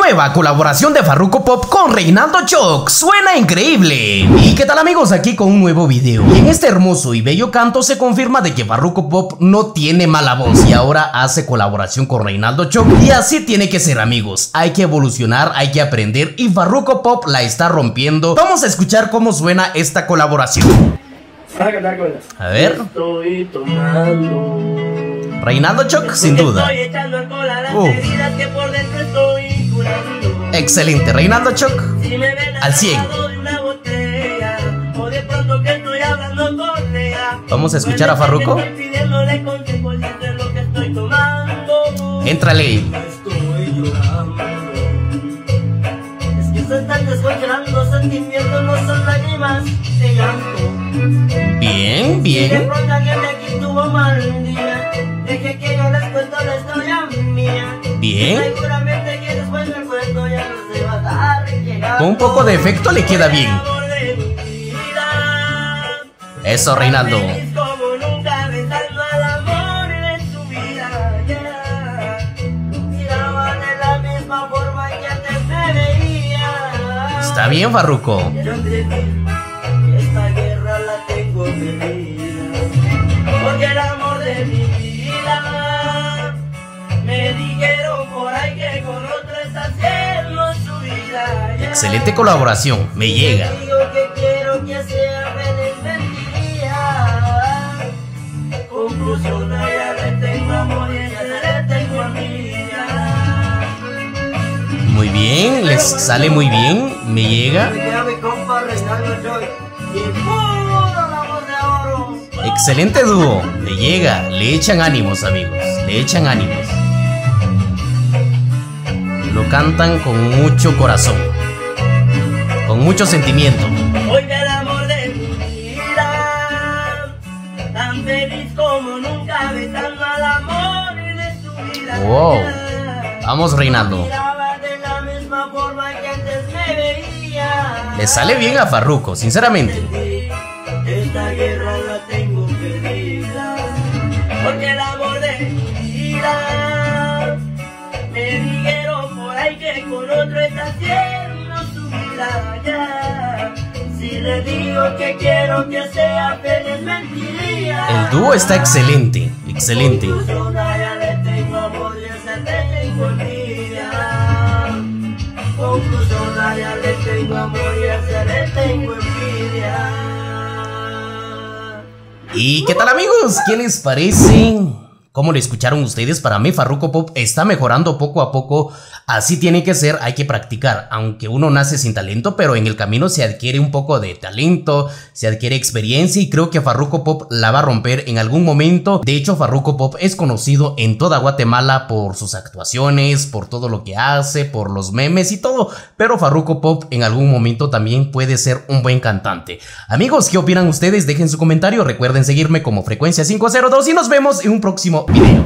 Nueva colaboración de Farruko Pop con Reynaldo Choc, suena increíble. ¿Y qué tal amigos? Aquí con un nuevo video. Y en este hermoso y bello canto se confirma de que Farruko Pop no tiene mala voz y ahora hace colaboración con Reynaldo Choc. Y así tiene que ser amigos, hay que evolucionar, hay que aprender y Farruko Pop la está rompiendo. Vamos a escuchar cómo suena esta colaboración. A ver. Reynaldo Choc, sin duda. Excelente, Reynaldo Choc al 100. Vamos a escuchar a Farruko. Éntrale. Bien, bien. Bien. Con un poco de efecto le queda bien. Eso, Reynaldo. Está bien, Farruko. Esta guerra la tengo perdida, porque el amor de mi vida me dijeron por ahí que con otro está haciendo su vida. Excelente colaboración, me llega. Digo que quiero que sea feliz, mentiría. Conclusión, a ella le tengo amor y a ella le tengo envidia. Muy bien, les sale muy bien, me llega. Excelente dúo, le llega, le echan ánimos amigos, le echan ánimos. Lo cantan con mucho corazón, con mucho sentimiento. Hoy el amor de mi vida, tan feliz como nunca, besando al amor de su vida. Wow, vamos Reynaldo. Le sale bien a Farruko, sinceramente. Esta guerra la tengo perdida, porque el amor de mi vida me dijeron por ahí que con otro está haciendo su vida ya. Si le digo que quiero que sea feliz, mentiría. El dúo está excelente, excelente. Conclusión, a ella le tengo amor y a esa le tengo envidia. Conclusión, a ella le tengo amor y a esa le tengo envidia. ¿Y qué tal amigos? ¿Qué les parece? ¿Cómo lo escucharon ustedes? Para mí Farruko Pop está mejorando poco a poco. Así tiene que ser, hay que practicar. Aunque uno nace sin talento, pero en el camino se adquiere un poco de talento, se adquiere experiencia y creo que Farruko Pop la va a romper en algún momento. De hecho, Farruko Pop es conocido en toda Guatemala por sus actuaciones, por todo lo que hace, por los memes y todo. Pero Farruko Pop en algún momento también puede ser un buen cantante. Amigos, ¿qué opinan ustedes? Dejen su comentario. Recuerden seguirme como Frecuencia 502 y nos vemos en un próximo video.